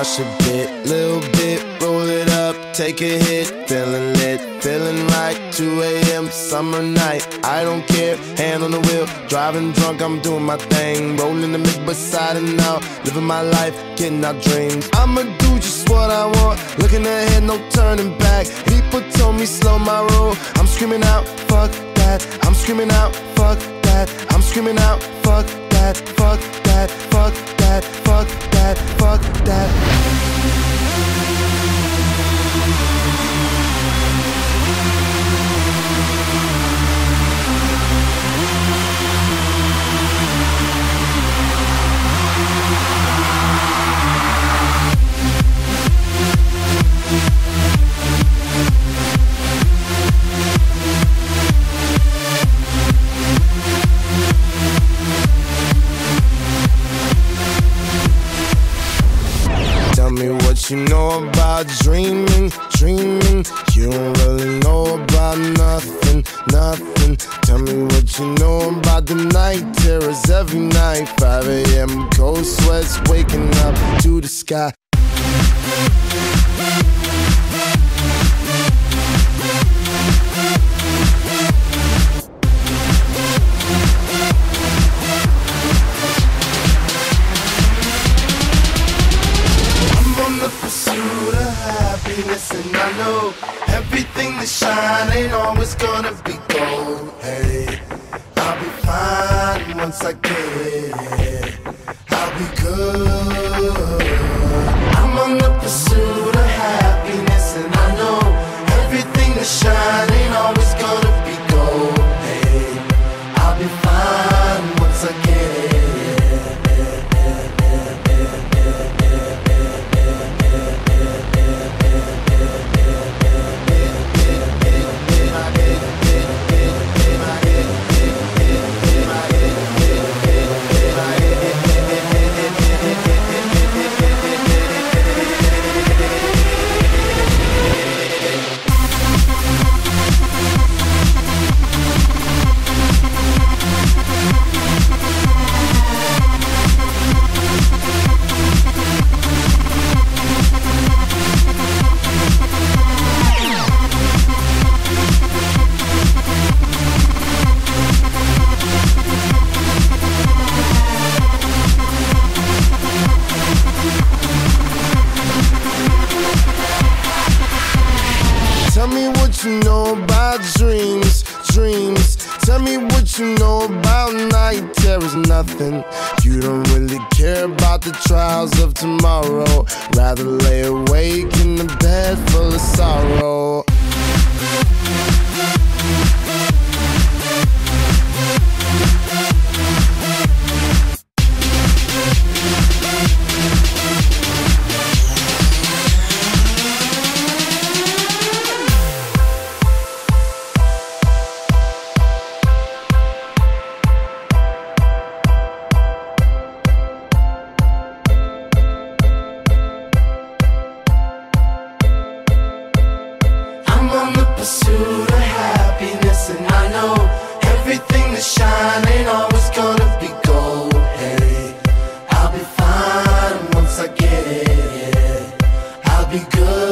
crush a bit, little bit, roll it up, take a hit, feeling lit, feeling right. 2 a.m. summer night, I don't care, hand on the wheel, driving drunk, I'm doing my thing, rolling the mid beside and out, living my life, getting out dreams. I'ma do just what I want, looking ahead, no turning back. People told me slow my roll, I'm screaming out, fuck that. I'm screaming out, fuck that. I'm screaming out, fuck that, fuck that, fuck that, fuck that, fuck that. Tell me what you know about dreaming, dreaming. You don't really know about nothing, nothing. Tell me what you know about the night terrors every night. 5 a.m. cold sweats waking up to the sky. And I know everything that shine ain't always gonna be gold. Hey, I'll be fine once I get it. I'll be good. I'm on the pursuit of happiness, and I know everything that shine ain't always gonna be gold. Hey, I'll be fine once I get it. Tell me what you know about dreams, dreams. Tell me what you know about night terrors, nothing. You don't really care about the trials of tomorrow. Rather lay awake in the bed full of sorrow. On the pursuit of happiness, and I know everything that shine ain't always gonna be gold. Hey, I'll be fine once I get it. I'll be good.